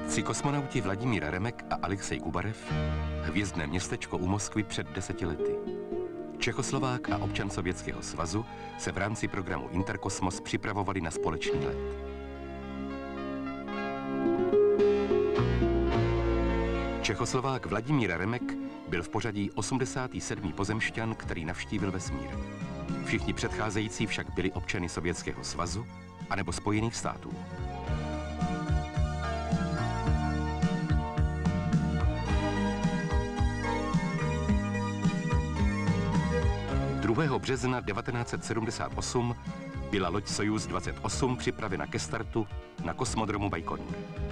Vědci kosmonauti Vladimír Remek a Alexej Gubarev, hvězdné městečko u Moskvy před 10 lety. Čechoslovák a občan Sovětského svazu se v rámci programu Interkosmos připravovali na společný let. Čechoslovák Vladimír Remek byl v pořadí 87. pozemšťan, který navštívil vesmír. Všichni předcházející však byli občany Sovětského svazu anebo Spojených států. 2. března 1978 byla loď Sojuz 28 připravena ke startu na kosmodromu Bajkonur.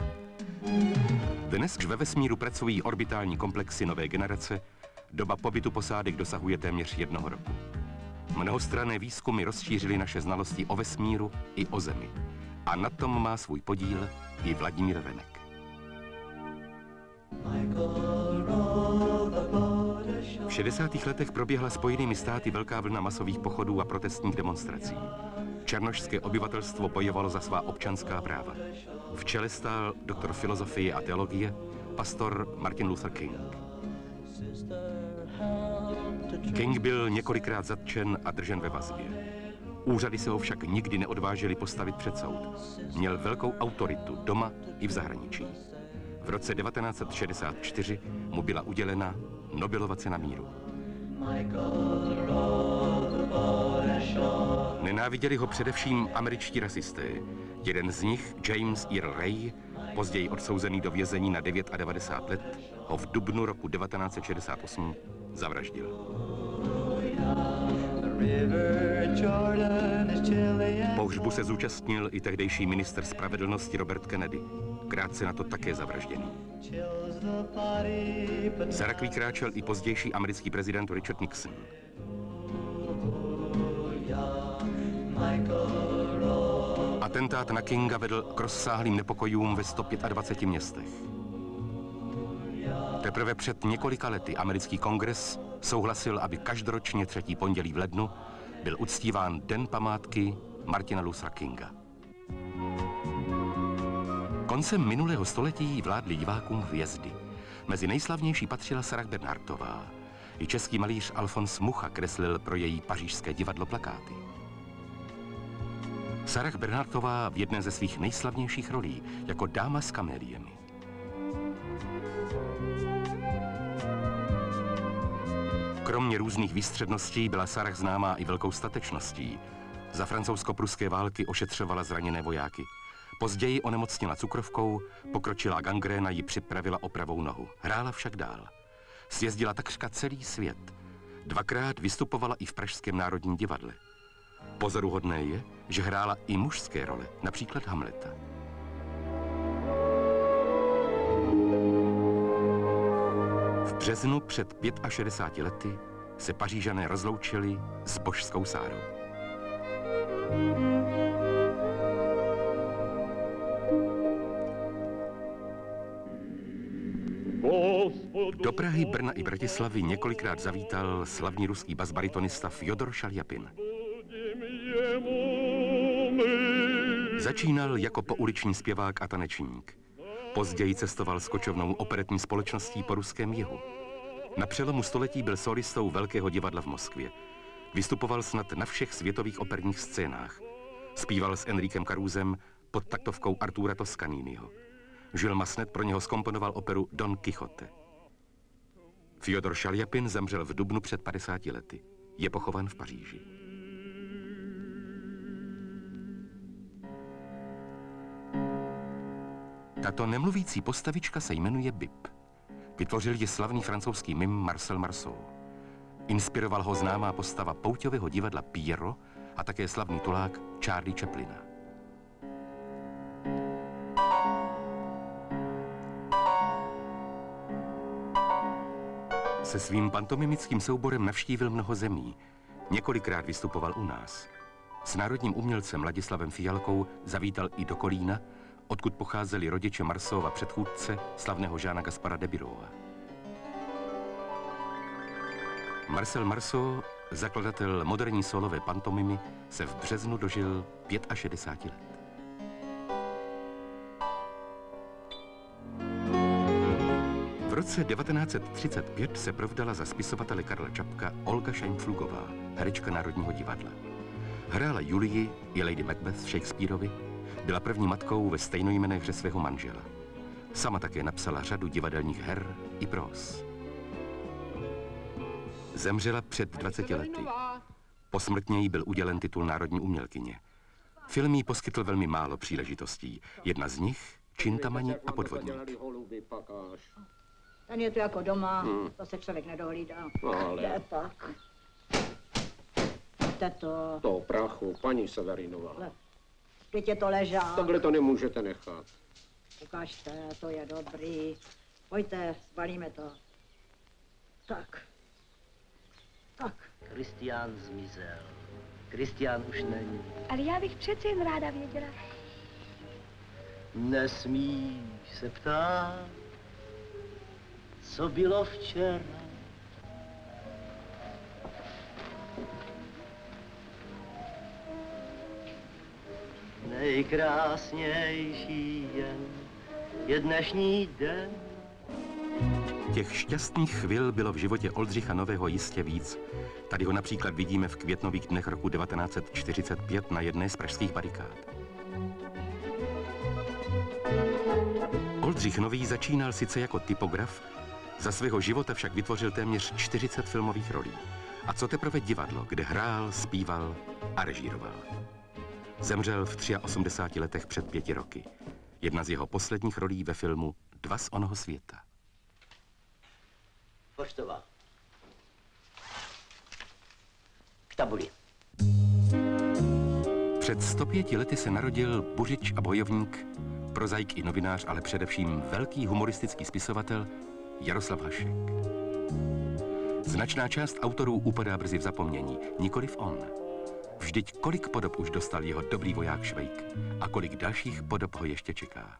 Dnes ve vesmíru pracují orbitální komplexy nové generace, doba pobytu posádek dosahuje téměř 1 roku. Mnohostranné výzkumy rozšířily naše znalosti o vesmíru i o Zemi. A na tom má svůj podíl i Vladimír Remek. V 60. letech proběhla Spojenými státy velká vlna masových pochodů a protestních demonstrací. Černošské obyvatelstvo bojovalo za svá občanská práva. V čele stál doktor filozofie a teologie, pastor Martin Luther King. King byl několikrát zatčen a držen ve vazbě. Úřady se ho však nikdy neodvážily postavit před soud. Měl velkou autoritu doma i v zahraničí. V roce 1964 mu byla udělena Nobelova cena míru. Nenáviděli ho především američtí rasisté. Jeden z nich, James Earl Ray, později odsouzený do vězení na 99 let, ho v dubnu roku 1968 zavraždil. Pohřbu se zúčastnil i tehdejší ministr spravedlnosti Robert Kennedy, krátce na to také zavražděný. Za rakví kráčel i pozdější americký prezident Richard Nixon. Atentát na Kinga vedl k rozsáhlým nepokojům ve 125 městech. Teprve před několika lety americký kongres souhlasil, aby každoročně 3. pondělí v lednu byl uctíván Den památky Martina Luthera Kinga. Koncem minulého století vládly divákům hvězdy. Mezi nejslavnější patřila Sarah Bernhardtová. I český malíř Alfons Mucha kreslil pro její pařížské divadlo plakáty. Sarah Bernhardtová v jedné ze svých nejslavnějších rolí jako dáma s kameliemi. Kromě různých výstředností byla Sarah známá i velkou statečností. Za francouzsko-pruské války ošetřovala zraněné vojáky. Později onemocněla cukrovkou, pokročilá gangréna ji připravila o pravou nohu. Hrála však dál. Sjezdila takřka celý svět. 2krát vystupovala i v Pražském národním divadle. Pozoruhodné je, že hrála i mužské role, například Hamleta. V březnu před 65 lety se Pařížané rozloučili s božskou Sárou. Do Prahy, Brna i Bratislavy několikrát zavítal slavný ruský basbaritonista Fjodor Šaljapin. Začínal jako pouliční zpěvák a tanečník. Později cestoval s kočovnou operetní společností po ruském jihu. Na přelomu století byl solistou Velkého divadla v Moskvě. Vystupoval snad na všech světových operních scénách. Zpíval s Enriquem Carusem pod taktovkou Artura Toscaniniho. Jules Massenet pro něho zkomponoval operu Don Quixote. Fjodor Šaljapin zemřel v dubnu před 50 lety. Je pochován v Paříži. Tato nemluvící postavička se jmenuje Bip. Vytvořil ji slavný francouzský mim Marcel Marceau. Inspiroval ho známá postava pouťového divadla Pierrot a také slavný tulák Charlie Chaplina. Se svým pantomimickým souborem navštívil mnoho zemí. Několikrát vystupoval u nás. S národním umělcem Ladislavem Fialkou zavítal i do Kolína, odkud pocházeli rodiče Marceauva předchůdce, slavného Jeana Gaspara de Biroua. Marcel Marceau, zakladatel moderní solové pantomimy, se v březnu dožil 65 let. V roce 1935 se provdala za spisovatele Karla Čapka Olga Šajnflugová, herečka Národního divadla. Hrála Julii i Lady Macbeth v Shakespeareovi, byla první matkou ve stejnojmenné hře svého manžela. Sama také napsala řadu divadelních her i próz. Zemřela před 20 lety. Posmrtně jí byl udělen titul národní umělkyně. Film jí poskytl velmi málo příležitostí. Jedna z nich, Čintamani a podvodník. Ten je to jako doma, to se člověk nedohlídá. Ale tak. Teto. to prachu, paní Severinová. Teď je to ležák. Takhle to nemůžete nechat. Ukažte, to je dobrý. Pojďte, zbalíme to. Tak. Tak. Kristián zmizel. Kristián už není. Ale já bych přece jen ráda věděla. Nesmíš se ptát, co bylo včera. Nejkrásnější je dnešní den. Těch šťastných chvil bylo v životě Oldřicha Nového jistě víc. Tady ho například vidíme v květnových dnech roku 1945 na jedné z pražských barikád. Oldřich Nový začínal sice jako typograf, za svého života však vytvořil téměř 40 filmových rolí. A co teprve divadlo, kde hrál, zpíval a režíroval. Zemřel v 83 letech před 5 roky. Jedna z jeho posledních rolí ve filmu Dva z onoho světa. Poštová. K tabuli. Před 105 lety se narodil buřič a bojovník, prozaik i novinář, ale především velký humoristický spisovatel Jaroslav Hašek. Značná část autorů upadá brzy v zapomnění, nikoliv on. Vždyť kolik podob už dostal jeho dobrý voják Švejk a kolik dalších podob ho ještě čeká.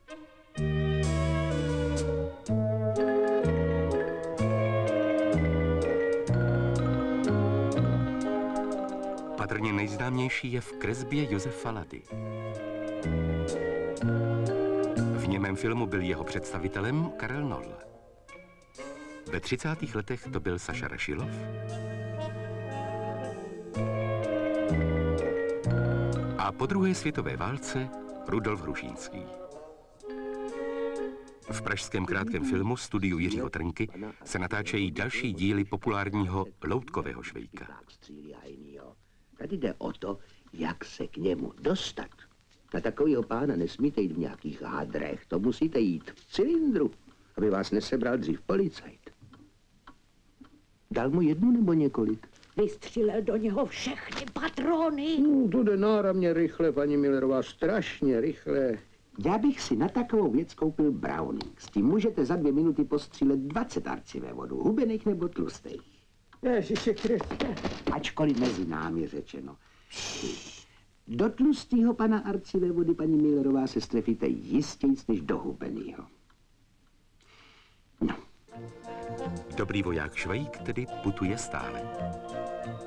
Patrně nejznámější je v kresbě Josefa Lady. V němém filmu byl jeho představitelem Karel Noll. Ve 30. letech to byl Saša Rašilov. A po druhé světové válce Rudolf Hrušínský. V pražském krátkém filmu Studiu Jiřího Trnky se natáčejí další díly populárního loutkového Švejka. Tady jde o to, jak se k němu dostat. Na takovýho pána nesmíte jít v nějakých hádrech, to musíte jít v cylindru, aby vás nesebral dřív policajt. Dal mu jednu nebo několik? Vystřílel do něho všechny patrony. To jde náramně rychle, paní Millerová, strašně rychle. Já bych si na takovou věc koupil Browning. S tím můžete za 2 minuty postřílet 20 arcivévodů, hubených nebo tlustých. Ježiši Kriste. Ačkoliv mezi námi řečeno. Do tlustýho pana arcivévody, paní Millerová, se strefíte jistějc než do hubenýho. No. Dobrý voják Švejk tedy putuje stále.